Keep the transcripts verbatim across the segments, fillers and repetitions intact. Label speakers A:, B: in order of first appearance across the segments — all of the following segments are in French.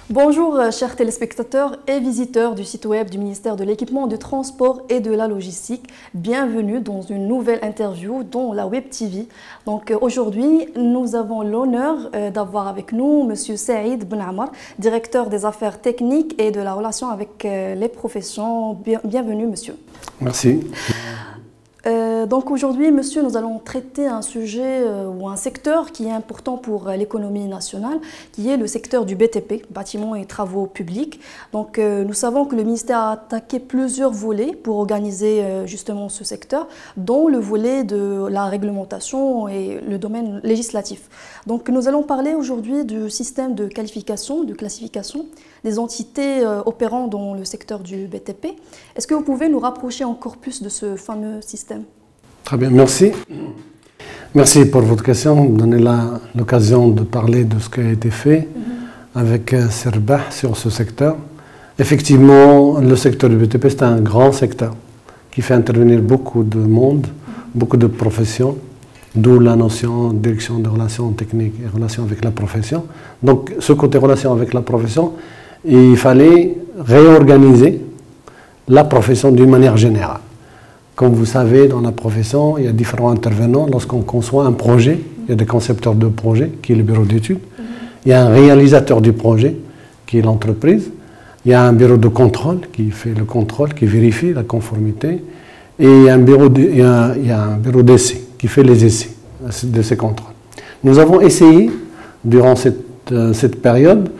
A: Bonjour chers téléspectateurs et visiteurs du site web du ministère de l'Équipement, du Transport et de la Logistique. Bienvenue dans une nouvelle interview dans la Web T V. Donc aujourd'hui, nous avons l'honneur d'avoir avec nous Monsieur Saïd Ben Ammar, directeur des affaires techniques et de la relation avec les professions. Bienvenue monsieur.
B: Merci.
A: Euh, donc aujourd'hui, monsieur, nous allons traiter un sujet euh, ou un secteur qui est important pour euh, l'économie nationale, qui est le secteur du B T P, bâtiments et travaux publics. Donc euh, nous savons que le ministère a attaqué plusieurs volets pour organiser euh, justement ce secteur, dont le volet de la réglementation et le domaine législatif. Donc nous allons parler aujourd'hui du système de qualification, de classification des entités euh, opérant dans le secteur du B T P. Est-ce que vous pouvez nous rapprocher encore plus de ce fameux système?
B: Très bien, merci. Merci pour votre question, de donner l'occasion de parler de ce qui a été fait mm-hmm. avec euh, Serbah sur ce secteur. Effectivement, le secteur du B T P, c'est un grand secteur qui fait intervenir beaucoup de monde, mm-hmm. beaucoup de professions, d'où la notion de direction de relations techniques et relations avec la profession. Donc, ce côté relation avec la profession, il fallait réorganiser la profession d'une manière générale. Comme vous savez, dans la profession, il y a différents intervenants. Lorsqu'on conçoit un projet, il y a des concepteurs de projet, qui est le bureau d'études. Il y a un réalisateur du projet, qui est l'entreprise. Il y a un bureau de contrôle, qui fait le contrôle, qui vérifie la conformité. Et il y a un bureau d'essai, qui fait les essais de ces contrôles. Nous avons essayé, durant cette, euh, cette période,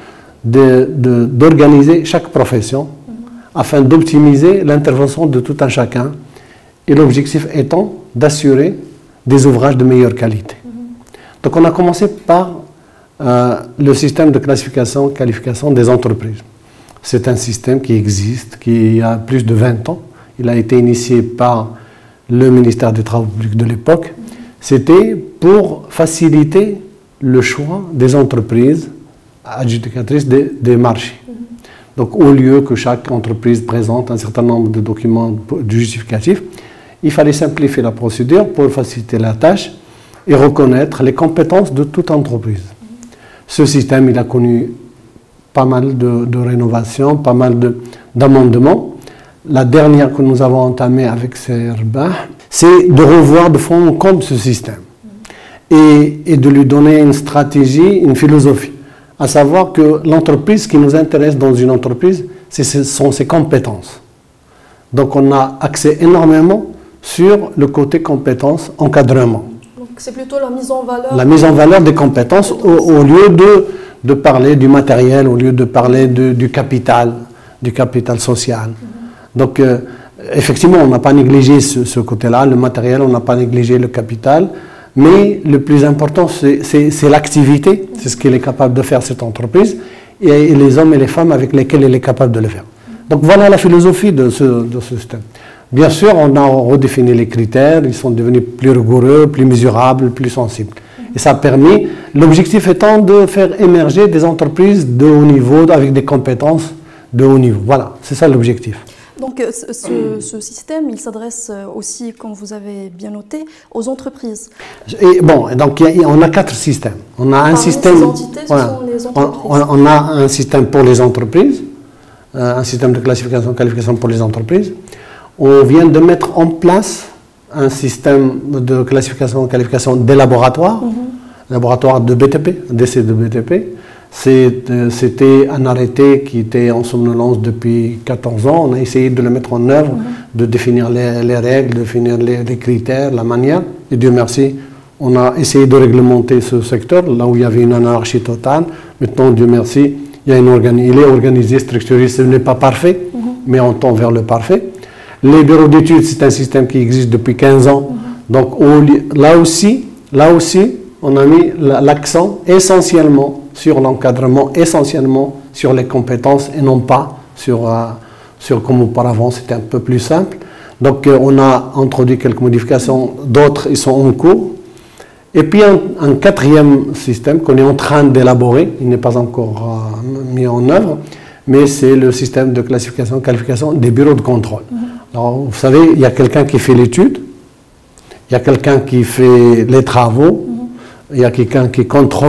B: d'organiser chaque profession mmh. afin d'optimiser l'intervention de tout un chacun, et l'objectif étant d'assurer des ouvrages de meilleure qualité. Mmh. Donc on a commencé par euh, le système de classification, qualification des entreprises. C'est un système qui existe, qui a plus de vingt ans. Il a été initié par le ministère des Travaux publics de l'époque. Mmh. C'était pour faciliter le choix des entreprises adjudicatrices des, des marchés. Mmh. Donc, au lieu que chaque entreprise présente un certain nombre de documents justificatifs, il fallait simplifier la procédure pour faciliter la tâche et reconnaître les compétences de toute entreprise. Mmh. Ce système, il a connu pas mal de, de rénovations, pas mal d'amendements. La dernière que nous avons entamée avec Serbah, c'est de revoir de fond en comble ce système mmh. et, et de lui donner une stratégie, une philosophie. À savoir que l'entreprise qui nous intéresse dans une entreprise, ce sont ses compétences. Donc on a accès énormément sur le côté compétences, encadrement.
A: Donc c'est plutôt la mise en valeur.
B: La mise en valeur des compétences au, au lieu de, de parler du matériel, au lieu de parler de, du capital, du capital social. Mm-hmm. Donc euh, effectivement, on n'a pas négligé ce, ce côté-là, le matériel, on n'a pas négligé le capital. Mais le plus important, c'est l'activité, c'est ce qu'elle est capable de faire cette entreprise, et les hommes et les femmes avec lesquels elle est capable de le faire. Donc voilà la philosophie de ce, de ce système. Bien sûr, on a redéfini les critères, ils sont devenus plus rigoureux, plus mesurables, plus sensibles. Et ça a permis, l'objectif étant de faire émerger des entreprises de haut niveau, avec des compétences de haut niveau. Voilà, c'est ça l'objectif.
A: Donc ce, ce système, il s'adresse aussi, comme vous avez bien noté, aux entreprises.
B: Et bon, donc y a, on a quatre systèmes. On a un
A: Parmi
B: système.
A: Ces entités, voilà, ce sont les entreprises.
B: On, on a un système pour les entreprises, euh, un système de classification, qualification pour les entreprises. On vient de mettre en place un système de classification, qualification des laboratoires, mm-hmm. laboratoires de B T P, d'essai de B T P. C'était un arrêté qui était en somnolence depuis quatorze ans. On a essayé de le mettre en œuvre, mmh. de définir les, les règles, de définir les, les critères, la manière. Et Dieu merci, on a essayé de réglementer ce secteur, là où il y avait une anarchie totale. Maintenant, Dieu merci, il, y a une organi il est organisé, structuré. Ce n'est pas parfait, mmh. mais on tend vers le parfait. Les bureaux d'études, c'est un système qui existe depuis quinze ans. Mmh. Donc on, là, aussi, là aussi, on a mis l'accent essentiellement sur l'encadrement, essentiellement sur les compétences et non pas sur, euh, sur comme auparavant, c'était un peu plus simple. Donc euh, on a introduit quelques modifications, d'autres ils sont en cours. Et puis un, un quatrième système qu'on est en train d'élaborer, il n'est pas encore euh, mis en œuvre, mais c'est le système de classification, qualification des bureaux de contrôle. Mm-hmm. Alors vous savez, il y a quelqu'un qui fait l'étude, il y a quelqu'un qui fait les travaux, mm-hmm. il y a quelqu'un qui contrôle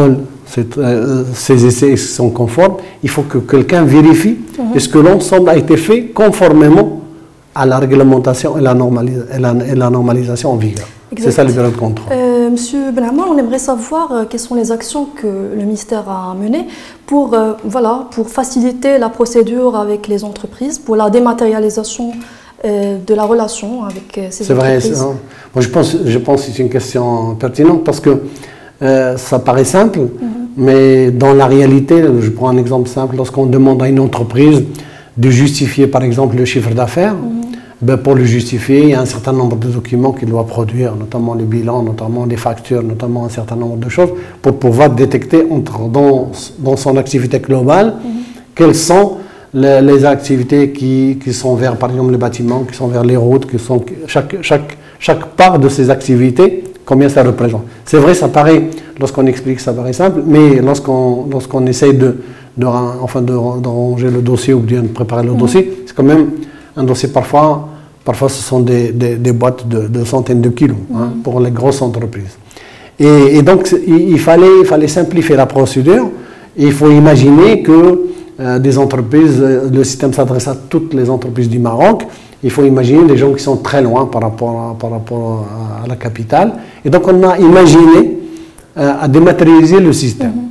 B: euh, ces essais sont conformes, il faut que quelqu'un vérifie mm-hmm. est-ce que l'ensemble a été fait conformément à la réglementation et la, normalisa et la, et la normalisation en vigueur. C'est ça le bureau de contrôle.
A: Euh, Monsieur Benhamou, on aimerait savoir euh, quelles sont les actions que le ministère a menées pour, euh, voilà, pour faciliter la procédure avec les entreprises, pour la dématérialisation euh, de la relation avec euh, ces entreprises. C'est vrai,
B: moi, je pense, je pense que c'est une question pertinente parce que euh, ça paraît simple, mm-hmm. mais dans la réalité, je prends un exemple simple, lorsqu'on demande à une entreprise de justifier par exemple le chiffre d'affaires, mm-hmm. Ben pour le justifier, il y a un certain nombre de documents qu'il doit produire, notamment les bilans, notamment les factures, notamment un certain nombre de choses, pour pouvoir détecter entre, dans, dans son activité globale, mm-hmm. quelles sont les, les activités qui, qui sont vers, par exemple, les bâtiments, qui sont vers les routes, qui sont, chaque, chaque, chaque part de ces activités, combien ça représente. C'est vrai, ça paraît, lorsqu'on explique, ça paraît simple, mais lorsqu'on lorsqu'on essaye de, de, enfin de, de ranger le dossier ou bien de préparer le mm-hmm. dossier, c'est quand même un dossier parfois, parfois ce sont des, des, des boîtes de, de centaines de kilos hein, mmh. pour les grosses entreprises. Et, et donc il, il, fallait, il fallait simplifier la procédure. Et il faut imaginer que euh, des entreprises, le système s'adresse à toutes les entreprises du Maroc. Il faut imaginer des gens qui sont très loin par rapport à, par rapport à, à la capitale. Et donc on a imaginé euh, à dématérialiser le système. Mmh.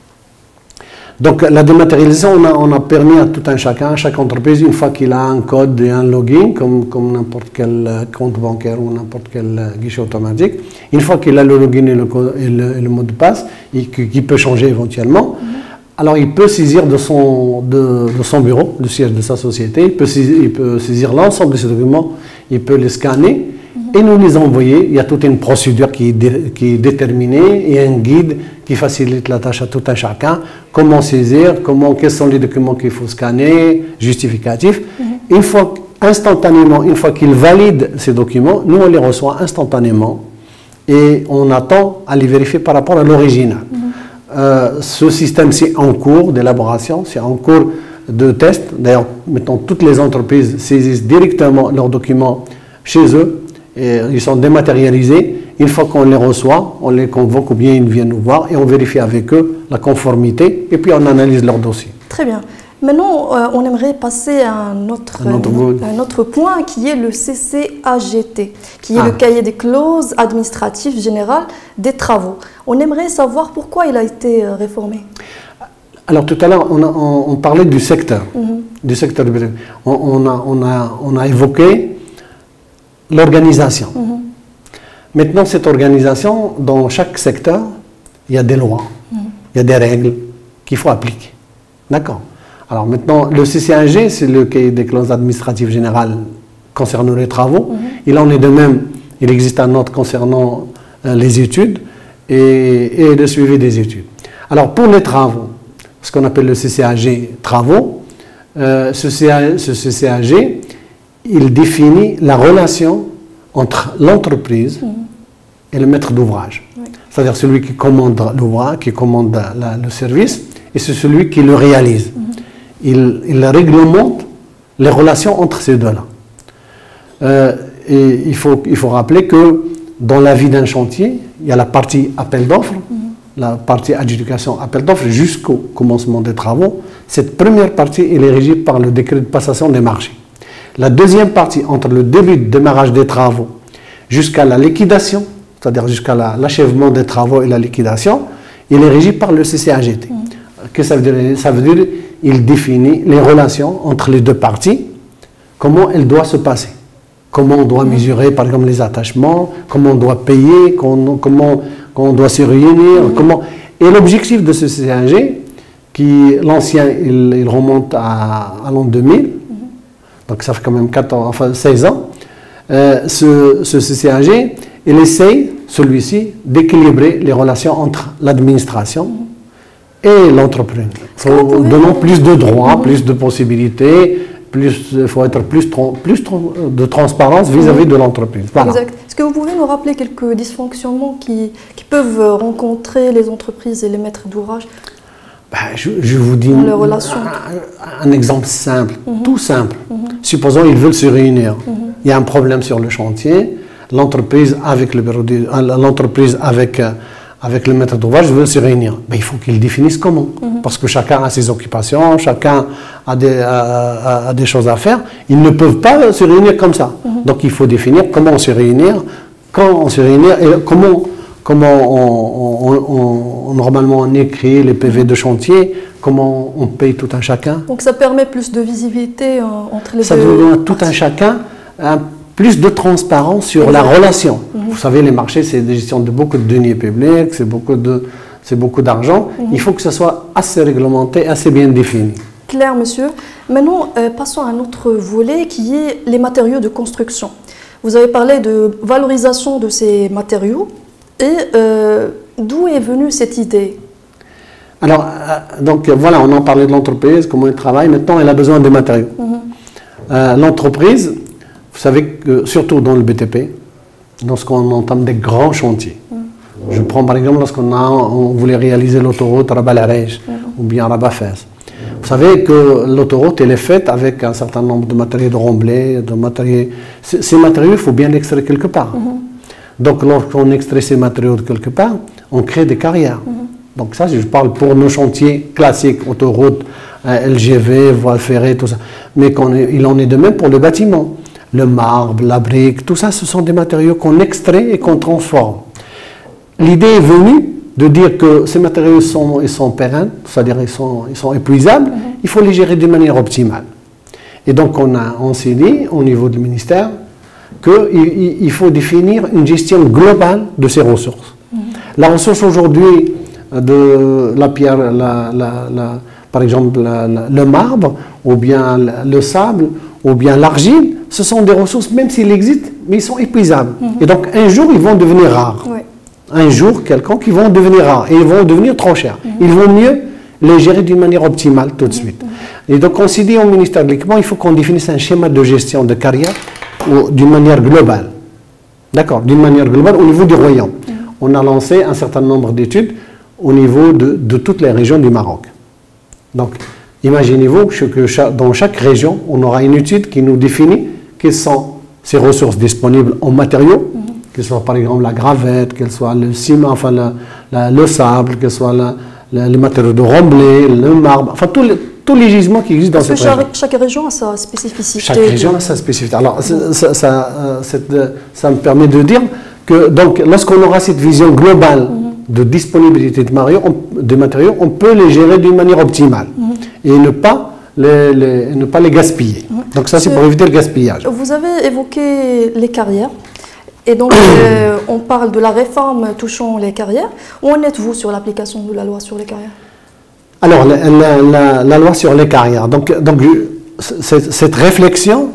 B: Donc la dématérialisation, on a, on a permis à tout un chacun, à chaque entreprise, une fois qu'il a un code et un login, comme, comme n'importe quel compte bancaire ou n'importe quel guichet automatique, une fois qu'il a le login et le, et le, et le mot de passe, qu'il peut changer éventuellement, mm-hmm. alors il peut saisir de son, de, de son bureau, le siège de sa société, il peut saisir, il peut saisir l'ensemble de ces documents, il peut les scanner, et nous les envoyer. Il y a toute une procédure qui est, dé, qui est déterminée et un guide qui facilite la tâche à tout un chacun. Comment saisir, comment, quels sont les documents qu'il faut scanner, justificatifs. Mm-hmm. Une fois, instantanément, une fois qu'il valide ces documents, nous on les reçoit instantanément et on attend à les vérifier par rapport à l'original. Mm-hmm. euh, ce système, c'est en cours d'élaboration, c'est en cours de test. D'ailleurs, maintenant, toutes les entreprises saisissent directement leurs documents chez eux. Et ils sont dématérialisés. Une fois qu'on les reçoit, on les convoque ou bien ils viennent nous voir et on vérifie avec eux la conformité et puis on analyse leur dossier.
A: Très bien. Maintenant, euh, on aimerait passer à un autre, un, autre un autre point qui est le C C A G T, qui est ah. le cahier des clauses administratives générales des travaux. On aimerait savoir pourquoi il a été réformé.
B: Alors tout à l'heure, on, on, on parlait du secteur, mm-hmm. du secteur du on, on, a, on, a, on a évoqué l'organisation. Mm-hmm. Maintenant, cette organisation, dans chaque secteur, il y a des lois, mm-hmm. il y a des règles qu'il faut appliquer. D'accord. Alors maintenant, le C C A G, c'est le cahier des clauses administratives générales concernant les travaux. Mm-hmm. Il en est de même, il existe un autre concernant euh, les études et, et le suivi des études. Alors pour les travaux, ce qu'on appelle le C C A G travaux, euh, ce, C A, ce C C A G, il définit la relation entre l'entreprise mmh. et le maître d'ouvrage. Oui. C'est-à-dire celui qui commande l'ouvrage, qui commande la, le service, et c'est celui qui le réalise. Mmh. Il, il réglemente les relations entre ces deux-là. Euh, et il faut, il faut rappeler que dans la vie d'un chantier, il y a la partie appel d'offres, mmh. la partie adjudication appel d'offres jusqu'au commencement des travaux. Cette première partie, elle est régie par le décret de passation des marchés. La deuxième partie, entre le début de démarrage des travaux jusqu'à la liquidation, c'est-à-dire jusqu'à l'achèvement des travaux et la liquidation, il est régi par le C C A G T. Mmh. Qu'est-ce que ça veut dire? Ça veut dire qu'il définit les relations entre les deux parties, comment elles doivent se passer, comment on doit mesurer par exemple les attachements, comment on doit payer, comment, comment on doit se réunir, mmh. comment... Et l'objectif de ce C C A G, qui l'ancien, il, il remonte à, à l'an deux mille, donc ça fait quand même quatorze, enfin seize ans, euh, ce, ce C C A G, il essaye, celui-ci, d'équilibrer les relations entre l'administration et l'entreprise. Il faut donner plus de droits, mmh. plus de possibilités, il faut être plus, plus de transparence vis-à-vis -vis de l'entreprise. Voilà.
A: Exact. Est-ce que vous pouvez nous rappeler quelques dysfonctionnements qui, qui peuvent rencontrer les entreprises et les maîtres d'ouvrage?
B: Ben, je, je vous dis un, un exemple simple, mm-hmm. tout simple. Mm-hmm. Supposons qu'ils veulent se réunir. Mm-hmm. Il y a un problème sur le chantier. L'entreprise avec le bureau, l'entreprise avec avec le maître d'ouvrage veut se réunir. Mais il faut qu'il définisse comment. Mm-hmm. Parce que chacun a ses occupations, chacun a des, a, a des choses à faire. Ils ne peuvent pas se réunir comme ça. Mm-hmm. Donc il faut définir comment on se réunir, quand on se réunit et comment, comment on, on, on, on, normalement on écrit les P V de chantier, comment on paye tout un chacun.
A: Donc ça permet plus de visibilité euh, entre les
B: ça
A: deux.
B: Ça donne à tout un chacun un, plus de transparence sur Exactement. La relation. Mm-hmm. Vous savez, les marchés, c'est des gestions de beaucoup de deniers publics, c'est beaucoup de, c'est beaucoup d'argent. Mm-hmm. Il faut que ce soit assez réglementé, assez bien défini.
A: Clair, monsieur. Maintenant, euh, passons à un autre volet qui est les matériaux de construction. Vous avez parlé de valorisation de ces matériaux et euh, d'où est venue cette idée?
B: Alors, euh, donc voilà, on en parlait de l'entreprise, comment elle travaille. Maintenant, elle a besoin de matériaux. Mm-hmm. euh, l'entreprise, vous savez que surtout dans le B T P, lorsqu'on entame des grands chantiers, mm. je prends par exemple lorsqu'on a, on voulait réaliser l'autoroute Rabat-Larej mm. ou bien Rabat-Fès. Vous savez que l'autoroute, elle est faite avec un certain nombre de matériaux de remblai, de matériaux. C ces matériaux, il faut bien les extraire quelque part. Mm-hmm. Donc, lorsqu'on extrait ces matériaux de quelque part, on crée des carrières. Mm-hmm. Donc, ça, je parle pour nos chantiers classiques, autoroute, euh, L G V, voie ferrée, tout ça. Mais est, il en est de même pour le bâtiment. Le marbre, la brique, tout ça, ce sont des matériaux qu'on extrait et qu'on transforme. L'idée est venue de dire que ces matériaux sont, ils sont pérennes, c'est-à-dire ils sont, ils sont épuisables, mm-hmm. il faut les gérer de manière optimale. Et donc on, a, on s'est dit, au niveau du ministère, qu'il il faut définir une gestion globale de ces ressources. Mm-hmm. La ressource aujourd'hui de la pierre, la, la, la, par exemple la, la, le marbre, ou bien le sable, ou bien l'argile, ce sont des ressources, même s'ils existent, mais ils sont épuisables. Mm-hmm. Et donc un jour, ils vont devenir rares. Oui. Un jour, quelconque, ils vont devenir rares et ils vont devenir trop chers. Mmh. Il vaut mieux les gérer d'une manière optimale tout de suite. Mmh. Et donc, on s'est dit au ministère de l'Équipement, il faut qu'on définisse un schéma de gestion de carrière d'une manière globale. D'accord, d'une manière globale au niveau du royaume. Mmh. On a lancé un certain nombre d'études au niveau de, de toutes les régions du Maroc. Donc, imaginez-vous que dans chaque région, on aura une étude qui nous définit quelles sont ces ressources disponibles en matériaux, mmh. que ce soit par exemple la gravette, qu'elle soit le ciment, enfin la, la, le sable, que ce soit la, la, les matériaux de remblai, le marbre, enfin tous les, tous les gisements qui existent dans cette
A: chaque,
B: région.
A: Chaque région a sa spécificité.
B: Chaque région a sa spécificité. Alors ça, ça, ça, ça me permet de dire que donc lorsqu'on aura cette vision globale mm-hmm. de disponibilité de matériaux, on, de matériaux, on peut les gérer d'une manière optimale mm-hmm. et ne pas les, les, ne pas les gaspiller. Mm-hmm. Donc ça c'est pour éviter le gaspillage.
A: Vous avez évoqué les carrières. Et donc, euh, on parle de la réforme touchant les carrières. Où en êtes-vous sur l'application de la loi sur les carrières?
B: Alors, la, la, la, la loi sur les carrières. Donc, donc cette réflexion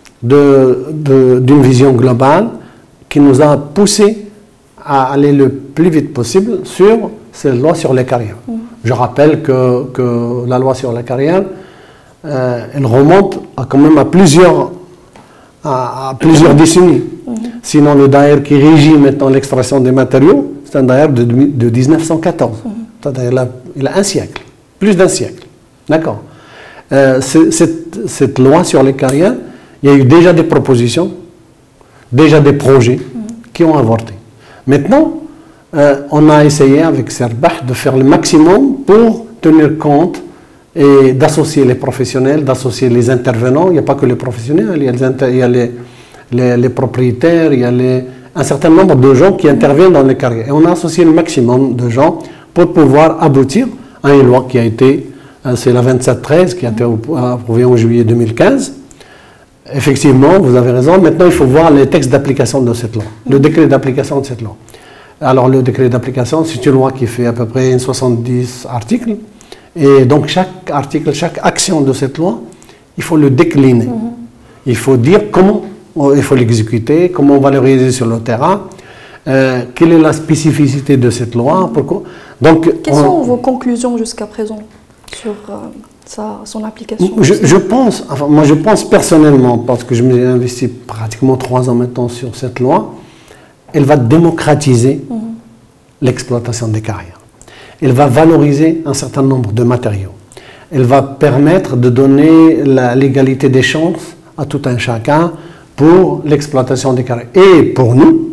B: d'une vision globale qui nous a poussé à aller le plus vite possible sur cette loi sur les carrières. Mmh. Je rappelle que, que la loi sur les carrières, euh, elle remonte à, quand même à plusieurs, à, à plusieurs décennies. Mmh. Sinon, le daïr qui régit maintenant l'extraction des matériaux, c'est un daïr de, de mille neuf cent quatorze. Mmh. C'est-à-dire il a, il a un siècle, plus d'un siècle. D'accord. Euh, cette, cette loi sur les carrières, il y a eu déjà des propositions, déjà des projets mmh. qui ont avorté. Maintenant, euh, on a essayé avec Serbah de faire le maximum pour tenir compte et d'associer les professionnels, d'associer les intervenants. Il n'y a pas que les professionnels, il y a les, inter il y a les Les, les propriétaires, il y a les, un certain nombre de gens qui interviennent dans les carrières. Et on a associé le maximum de gens pour pouvoir aboutir à une loi qui a été, c'est la vingt-sept treize qui a été approuvée en juillet deux mille quinze. Effectivement, vous avez raison, maintenant il faut voir les textes d'application de cette loi, le décret d'application de cette loi. Alors le décret d'application, c'est une loi qui fait à peu près soixante-dix articles. Et donc chaque article, chaque action de cette loi, il faut le décliner. Il faut dire comment il faut l'exécuter, comment on va le réaliser sur le terrain, euh, quelle est la spécificité de cette loi, pourquoi. Donc,
A: quelles on, sont vos conclusions jusqu'à présent sur euh, sa, son application?
B: je, je pense, enfin, moi je pense personnellement, parce que je m'ai investi pratiquement trois ans maintenant sur cette loi, elle va démocratiser mmh. l'exploitation des carrières. Elle va valoriser un certain nombre de matériaux. Elle va permettre de donner l'égalité des chances à tout un chacun pour l'exploitation des carrières. Et pour nous,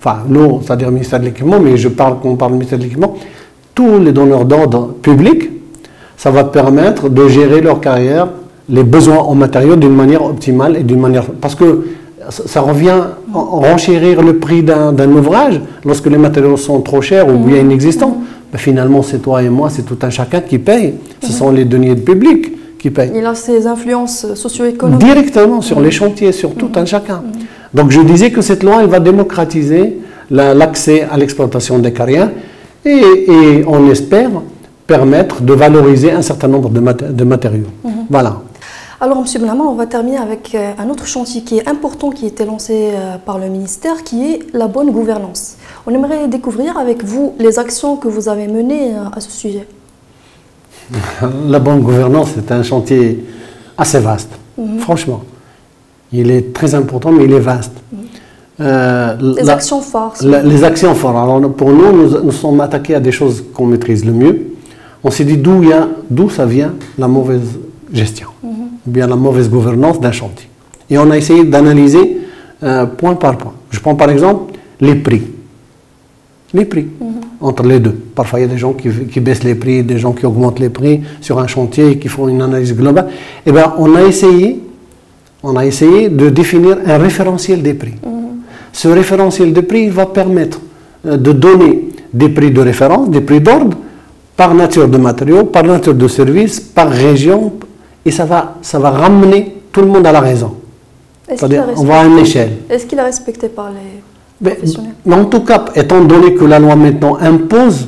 B: enfin nous, c'est-à-dire le ministère de l'équipement, mais je parle, quand on parle du ministère de l'équipement, tous les donneurs d'ordre publics, ça va permettre de gérer leur carrière, les besoins en matériaux d'une manière optimale et d'une manière... Parce que ça revient à renchérir le prix d'un ouvrage lorsque les matériaux sont trop chers ou bien inexistants. Ben finalement, c'est toi et moi, c'est tout un chacun qui paye. Ce sont les deniers publics qui payent.
A: Il a ses influences socio-économiques.
B: Directement sur les chantiers, sur tout un chacun. Donc je disais que cette loi, elle va démocratiser l'accès à l'exploitation des carrières et, et on espère permettre de valoriser un certain nombre de, mat de matériaux. Mm-hmm. Voilà.
A: Alors, M. Benhamar, on va terminer avec un autre chantier qui est important, qui a été lancé par le ministère, qui est la bonne gouvernance. On aimerait découvrir avec vous les actions que vous avez menées à ce sujet.
B: La bonne gouvernance est un chantier assez vaste, mm-hmm. franchement. Il est très important, mais il est vaste. Mm-hmm.
A: euh, les la, actions phares.
B: La, les actions phares. Alors, pour nous, nous nous sommes attaqués à des choses qu'on maîtrise le mieux. On s'est dit d'où d'où ça vient la mauvaise gestion, mm-hmm. ou bien la mauvaise gouvernance d'un chantier. Et on a essayé d'analyser euh, point par point. Je prends par exemple les prix. Les prix, mm-hmm. entre les deux. Parfois, il y a des gens qui, qui baissent les prix, des gens qui augmentent les prix sur un chantier et qui font une analyse globale. Eh bien, on a essayé, on a essayé de définir un référentiel des prix. Mm-hmm. Ce référentiel de prix va permettre euh, de donner des prix de référence, des prix d'ordre, par nature de matériaux, par nature de services, par région, et ça va, ça va ramener tout le monde à la raison. C'est-à-dire, on va à une échelle.
A: Est-ce qu'il est respecté par les
B: mais,
A: professionnels?
B: Mais en tout cas, étant donné que la loi maintenant impose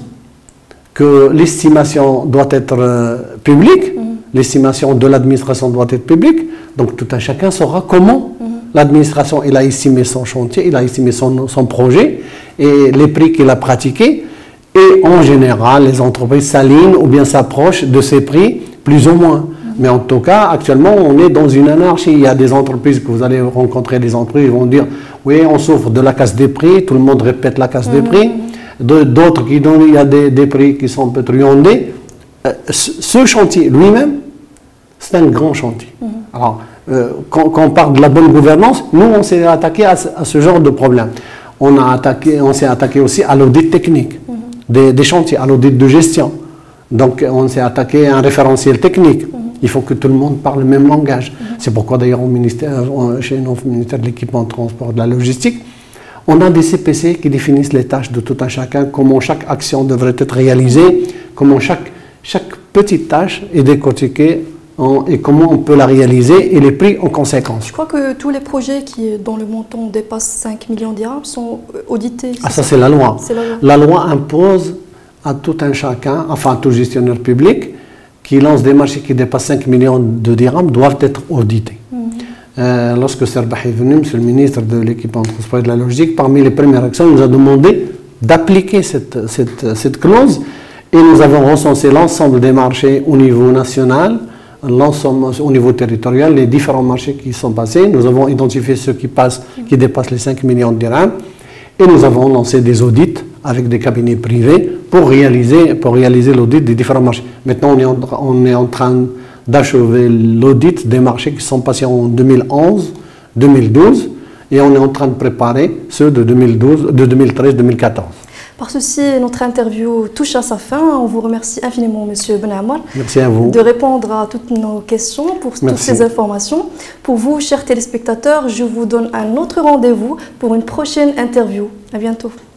B: que l'estimation doit être euh, publique, mmh. l'estimation de l'administration doit être publique, donc tout un chacun saura comment mmh. l'administration il a estimé son chantier, il a estimé son, son projet, et les prix qu'il a pratiqués. Et en général, les entreprises s'alignent ou bien s'approchent de ces prix, plus ou moins. Mmh. Mais en tout cas, actuellement, on est dans une anarchie. Il y a des entreprises que vous allez rencontrer, des entreprises, ils vont dire « Oui, on souffre de la casse des prix », tout le monde répète la casse mmh. des prix. D'autres qui donnent, il y a des, des prix qui sont un peu truandés. Euh, ce chantier lui-même, c'est un grand chantier. Mmh. Alors, euh, quand, quand on parle de la bonne gouvernance, nous, on s'est attaqué à ce, à ce genre de problème. On, a attaqué, on s'est attaqué aussi à l'audit technique. Mmh. Des, des chantiers, à l'audit de gestion. Donc on s'est attaqué à un référentiel technique. Mm-hmm. Il faut que tout le monde parle le même langage. Mm-hmm. C'est pourquoi d'ailleurs au ministère, chez nous, au ministère de l'équipement, de transport, de la logistique, on a des C P C qui définissent les tâches de tout un chacun, comment chaque action devrait être réalisée, comment chaque, chaque petite tâche est décortiquée en, et comment on peut la réaliser et les prix en conséquence.
A: Je crois que tous les projets qui, dont le montant dépasse cinq millions de dirhams sont audités.
B: Ah ça, ça c'est la loi.
A: La loi.
B: La loi impose à tout un chacun, enfin à tout gestionnaire public, qui lance des marchés qui dépassent cinq millions de dirhams, doivent être audités. Mm-hmm. euh, lorsque Serbah est venu, monsieur le ministre de l'équipement de transport et de la logistique, parmi les premières actions, il nous a demandé d'appliquer cette, cette, cette clause et nous avons recensé l'ensemble des marchés au niveau national, l'ensemble au niveau territorial, les différents marchés qui sont passés. Nous avons identifié ceux qui passent, qui dépassent les cinq millions de dirhams et nous avons lancé des audits avec des cabinets privés pour réaliser, pour réaliser l'audit des différents marchés. Maintenant, on est en, on est en train d'achever l'audit des marchés qui sont passés en deux mille onze, deux mille douze et on est en train de préparer ceux de deux mille douze, de deux mille treize, deux mille quatorze.
A: Par ceci, notre interview touche à sa fin. On vous remercie infiniment, Monsieur Benhamar,
B: Merci à vous.
A: de répondre à toutes nos questions, pour Merci. toutes ces informations. Pour vous, chers téléspectateurs, je vous donne un autre rendez-vous pour une prochaine interview. À bientôt.